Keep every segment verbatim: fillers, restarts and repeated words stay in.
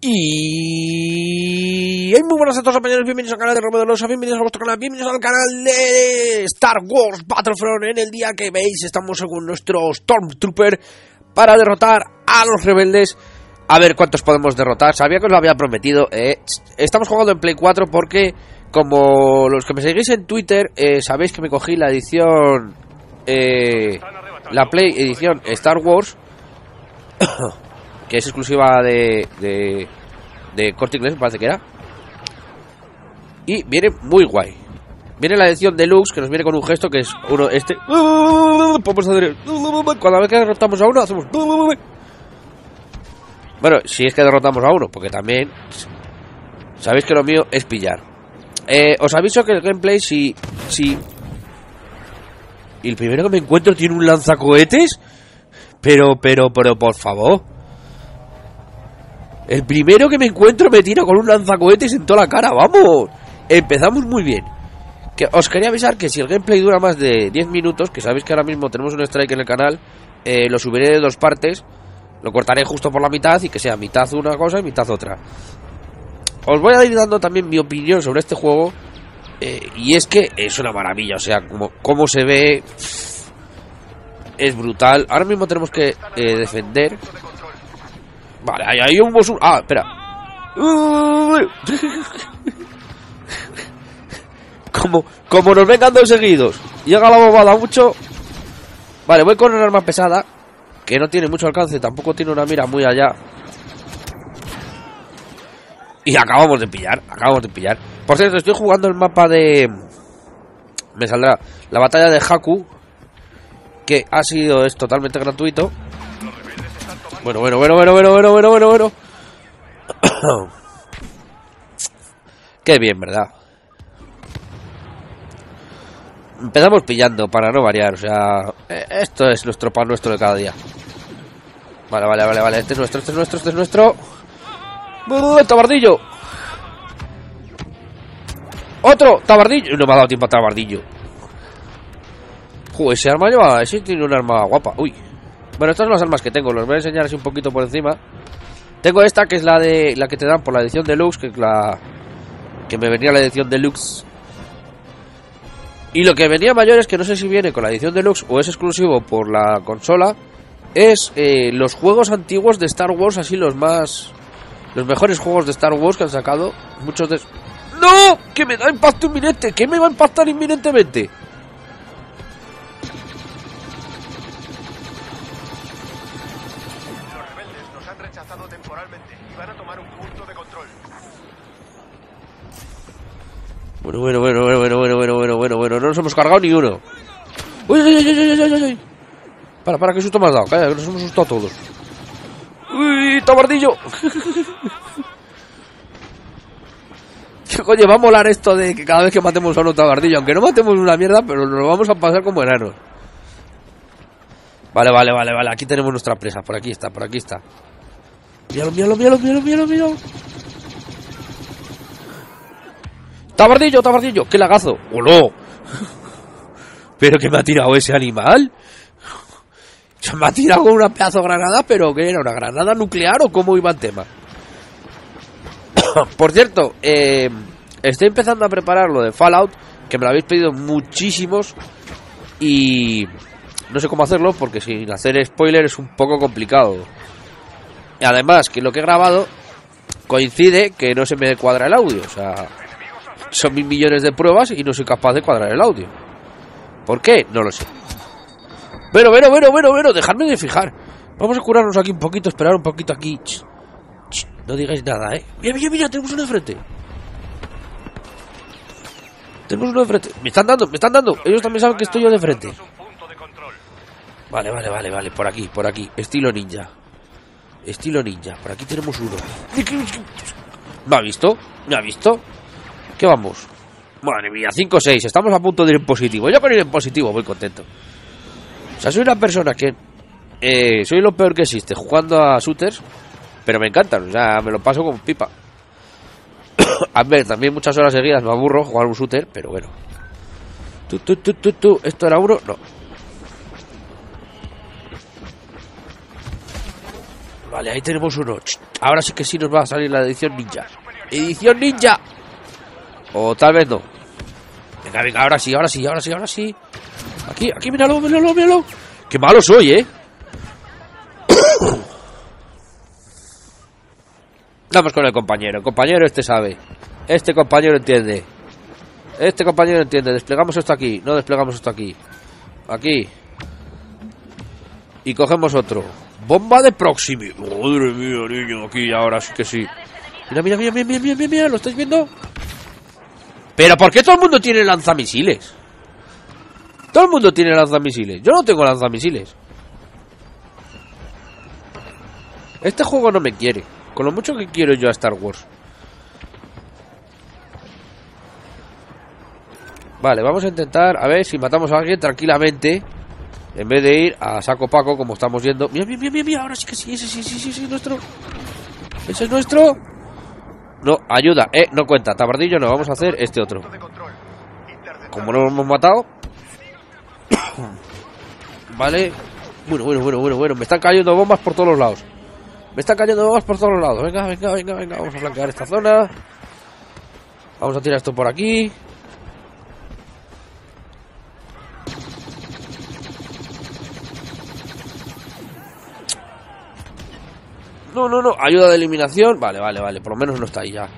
Y... hay muy buenas a todos, compañeros, bienvenidos al canal de Robo de Losa, bienvenidos a vuestro canal, bienvenidos al canal de Star Wars Battlefront. En el día que veis estamos con nuestro Stormtrooper para derrotar a los rebeldes. A ver cuántos podemos derrotar, sabía que os lo había prometido. eh. Estamos jugando en Play cuatro porque, como los que me seguís en Twitter, eh, sabéis que me cogí la edición, eh, la Play edición Star Wars, que es exclusiva de, de, de Corte Inglés, me parece que era. Y viene muy guay. Viene la edición deluxe, que nos viene con un gesto que es uno, este. Podemos hacer, cada vez que derrotamos a uno, hacemos. Bueno, si es que derrotamos a uno, porque también sabéis que lo mío es pillar. eh, Os aviso que el gameplay, si, si y el primero que me encuentro tiene un lanzacohetes. Pero, pero, pero, por favor. El primero que me encuentro me tira con un lanzacohetes en toda la cara. ¡Vamos! Empezamos muy bien. Que os quería avisar que si el gameplay dura más de diez minutos, que sabéis que ahora mismo tenemos un strike en el canal, eh, lo subiré de dos partes. Lo cortaré justo por la mitad y que sea mitad una cosa y mitad otra. Os voy a ir dando también mi opinión sobre este juego. eh, Y es que es una maravilla. O sea, como, como se ve, es brutal. Ahora mismo tenemos que eh, defender. Vale, hay, hay un boss. Ah, espera. Como, como nos vengan dos seguidos y haga la bobada mucho. Vale, voy con una arma pesada que no tiene mucho alcance, tampoco tiene una mira muy allá. Y acabamos de pillar, acabamos de pillar. Por cierto, estoy jugando el mapa de... me saldrá la batalla de Jakku, que ha sido, es totalmente gratuito. Bueno, bueno, bueno, bueno, bueno, bueno, bueno, bueno, bueno. Qué bien, ¿verdad? Empezamos pillando para no variar, o sea, esto es nuestro pan nuestro de cada día. Vale, vale, vale, vale, este es nuestro, este es nuestro, este es nuestro. ¡Uh, tabardillo! ¡Otro! ¡Tabardillo! No me ha dado tiempo a tabardillo. Joder, ese arma lleva, ese tiene un arma guapa. Uy. Bueno, estas son las armas que tengo, los voy a enseñar así un poquito por encima. Tengo esta que es la de la que te dan por la edición deluxe, que es la que me venía la edición deluxe. Y lo que venía mayor es que no sé si viene con la edición deluxe o es exclusivo por la consola. Es eh, los juegos antiguos de Star Wars, así los más, los mejores juegos de Star Wars que han sacado. Muchos de... ¡No! ¡Que me da impacto inminente! ¿Qué me va a impactar inminentemente? Bueno, bueno, bueno, bueno, bueno, bueno, bueno, bueno, bueno, bueno, no nos hemos cargado ni uno. Uy, uy, uy, uy, uy, uy, uy. Para, para, qué susto me has dado, calla, que nos hemos asustado todos. Uy, tabardillo. ¿Qué coño va a molar esto de que cada vez que matemos a un tabardillo? Aunque no matemos una mierda, pero nos lo vamos a pasar como enanos. Vale, vale, vale, vale, aquí tenemos nuestra presa, por aquí está, por aquí está. Míralo, míralo, míralo, míralo, míralo, míralo. ¡Tabardillo, tabardillo! ¡Qué lagazo! ¡Oh, no! ¿Pero qué me ha tirado ese animal? Se me ha tirado con una pedazo de granada, pero ¿qué era? ¿Una granada nuclear o cómo iba el tema? Por cierto, eh, estoy empezando a preparar lo de Fallout, que me lo habéis pedido muchísimos. Y no sé cómo hacerlo, porque sin hacer spoiler es un poco complicado. Y además, que lo que he grabado coincide que no se me cuadra el audio, o sea... son mil millones de pruebas y no soy capaz de cuadrar el audio. ¿Por qué? No lo sé. Bueno, bueno, bueno, bueno, bueno, dejadme de fijar. Vamos a curarnos aquí un poquito, esperar un poquito aquí. Ch, ch, no digáis nada, ¿eh? Mira, mira, mira, tenemos uno de frente. Tenemos uno de frente. Me están dando, me están dando. Ellos también saben que estoy yo de frente. Vale, vale, vale, vale, por aquí, por aquí. Estilo ninja. Estilo ninja. Por aquí tenemos uno. ¿Me ha visto? ¿Me ha visto? ¿Qué vamos? Madre mía, cinco seis, estamos a punto de ir en positivo. Yo con ir en positivo voy contento. O sea, soy una persona que eh, soy lo peor que existe jugando a shooters, pero me encantan, o sea, me lo paso como pipa. A ver, también muchas horas seguidas me aburro jugar un shooter, pero bueno. Tú, tú, tú, tú, tú. ¿Esto era uno? No. Vale, ahí tenemos uno. Ahora sí que sí nos va a salir la edición ninja. ¡Edición ninja! O tal vez no. Venga, venga, ahora sí, ahora sí, ahora sí, ahora sí. Aquí, aquí, míralo, míralo, míralo. ¡Qué malo soy, eh! Vamos con el compañero. El compañero este sabe. Este compañero entiende. Este compañero entiende. Desplegamos esto aquí. No desplegamos esto aquí. Aquí. Y cogemos otro. Bomba de proximidad. Madre mía, niño. Aquí ahora sí que sí. Mira, mira, mira, mira, mira, mira, mira. ¿Lo estáis viendo? ¿Pero por qué todo el mundo tiene lanzamisiles? Todo el mundo tiene lanzamisiles. Yo no tengo lanzamisiles. Este juego no me quiere. Con lo mucho que quiero yo a Star Wars. Vale, vamos a intentar a ver si matamos a alguien tranquilamente, en vez de ir a saco paco como estamos yendo. Mira, mira, mira, mira, ahora sí que sí, ese sí, sí, sí, sí, nuestro. Ese es nuestro. No, ayuda, eh, no cuenta, tabardillo no, vamos a hacer este otro. Como no lo hemos matado. Vale. Bueno, bueno, bueno, bueno, bueno, me están cayendo bombas por todos los lados. Me están cayendo bombas por todos los lados. Venga, venga, venga, venga, vamos a flanquear esta zona. Vamos a tirar esto por aquí. No, no, no, ayuda de eliminación. Vale, vale, vale, por lo menos no está ahí ya.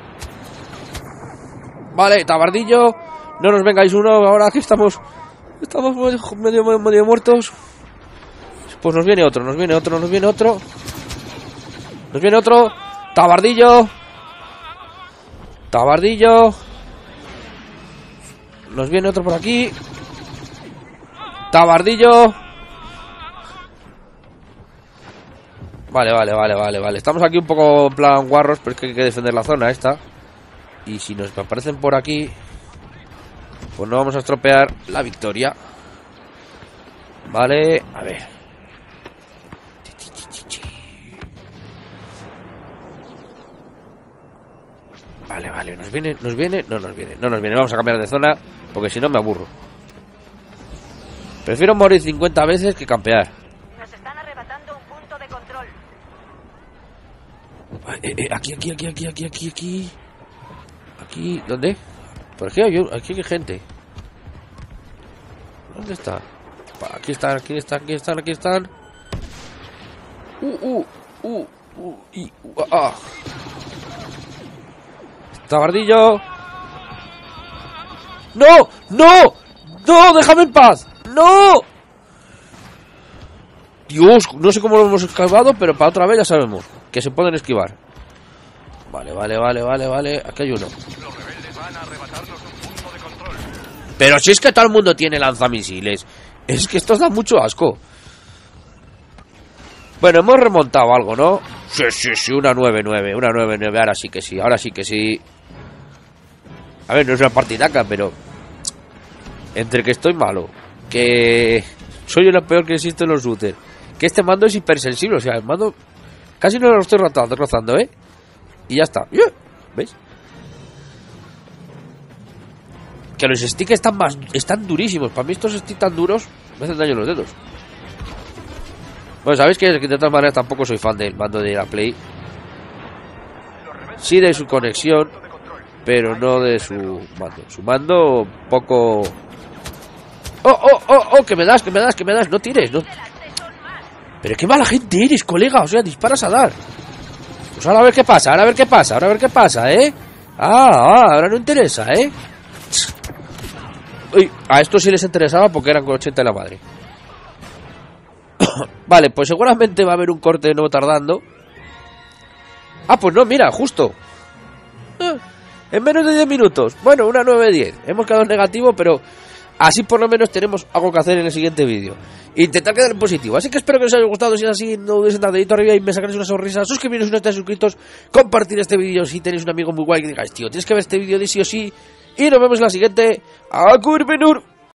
Vale, tabardillo. No nos vengáis uno, ahora que estamos Estamos medio, medio, medio muertos. Pues nos viene otro, nos viene otro, nos viene otro Nos viene otro. Tabardillo. Tabardillo. Nos viene otro por aquí. Tabardillo. Vale, vale, vale, vale, vale. Estamos aquí un poco en plan guarros, pero es que hay que defender la zona esta. Y si nos aparecen por aquí, pues no vamos a estropear la victoria. Vale, a ver. Vale, vale, nos viene, nos viene, no nos viene, no nos viene. Vamos a cambiar de zona, porque si no me aburro. Prefiero morir cincuenta veces que campear. Nos están arrebatando un punto de control. Eh, eh, aquí, aquí, aquí, aquí, aquí, aquí, aquí. Aquí, ¿dónde? Por aquí hay, aquí hay gente. ¿Dónde está? Aquí están, aquí están, aquí están, aquí están. Uh, uh, uh, uh, y, uh, ah. Tabardillo. ¡No! ¡No! ¡No! ¡Déjame en paz! ¡No! Dios, no sé cómo lo hemos escalado, pero para otra vez ya sabemos que se pueden esquivar. Vale, vale, vale, vale, vale. Aquí hay uno. Los rebeldes van a arrebatarnos un punto de control. Pero si es que todo el mundo tiene lanzamisiles. Es que esto da mucho asco. Bueno, hemos remontado algo, ¿no? Sí, sí, sí, una nueve nueve, una nueve nueve. Ahora sí que sí, ahora sí que sí. A ver, no es una partidaca, pero entre que estoy malo, que soy lo peor que existe en los shooters, que este mando es hipersensible, o sea, el mando casi no lo estoy rozando, rozando, ¿eh? Y ya está. ¿Veis? Que los sticks están más, están durísimos. Para mí estos sticks tan duros me hacen daño en los dedos. Bueno, sabéis que de todas maneras tampoco soy fan del mando de la Play. Sí de su conexión, pero no de su mando. Su mando poco... ¡Oh, oh, oh, oh! ¡Que me das, que me das, que me das! ¡No tires! No... Pero qué mala gente eres, colega. O sea, disparas a dar. Pues ahora a ver qué pasa, ahora a ver qué pasa, ahora a ver qué pasa, ¿eh? Ah, ah, ahora no interesa, ¿eh? Uy, a esto sí les interesaba porque eran con ochenta de la madre. Vale, pues seguramente va a haber un corte no tardando. Ah, pues no, mira, justo ah, en menos de diez minutos. Bueno, una nueve diez. Hemos quedado en negativo, pero así por lo menos tenemos algo que hacer en el siguiente vídeo. Intentar quedar en positivo. Así que espero que os haya gustado. Si es así, no dudéis en dar dedito arriba y me sacaréis una sonrisa. Suscribiros si no estáis suscritos. Compartir este vídeo si tenéis un amigo muy guay que digáis, tío, tienes que ver este vídeo de sí o sí. Y nos vemos en la siguiente. ¡Akur Benur!